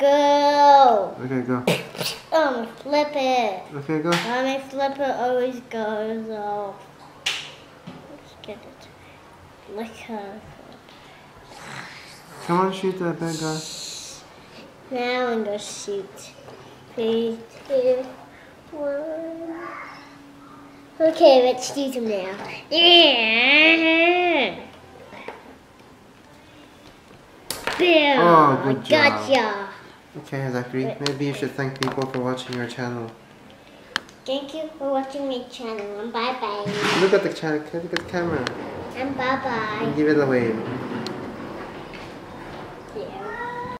go. Okay, go. Oh, flip it. Okay, go. My flipper always goes off. Let's get it. Look how. Come on, shoot that bad guy. Now I'm gonna shoot. 3, 2, 1. Okay, let's shoot him now. Yeah! Boom! Oh, good job. Gotcha! Okay, Zachary, maybe you should thank people for watching your channel. Thank you for watching my channel, and bye-bye. Look at the channel, look at the camera. And bye-bye. And give it a wave.